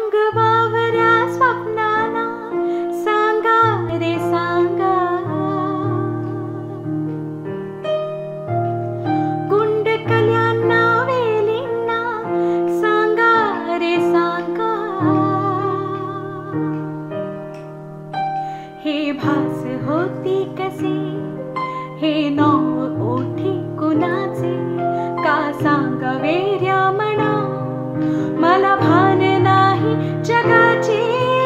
सांग बावऱ्या स्वप्नाला, सांगा रे सांगा. कुंडकल्यांना वेलींना, सांगा रे सांगा. हे भास होती कसे, हे नाव ओठी कुणाचे, का सांगावे ऱ्या म्हणा, मला भान नाही जगाचे.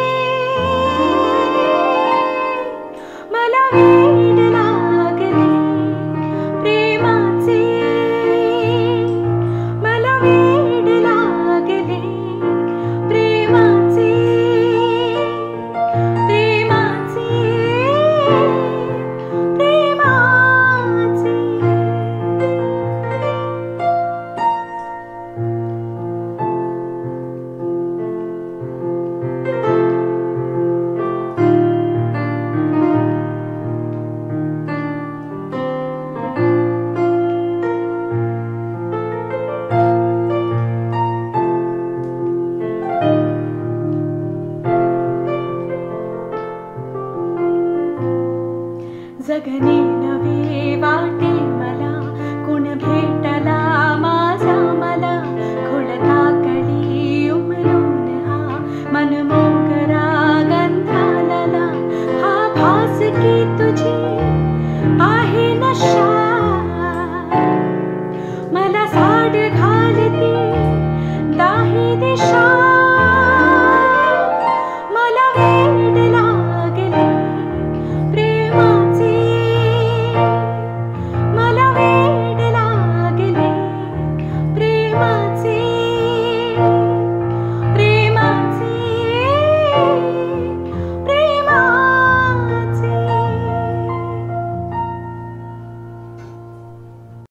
मला वेड लागले प्रेमाचे, मला वेड लागले प्रेमाचे, प्रेमाचे, प्रेमाचे. जगणे नवे वाटे मला, कोण भेटला माझा मला, खुलता कळी उमलून हा मनमोगरा गंधालला. हा भास की तुझी आहे नशा, मला साड घालती दाही दिशा.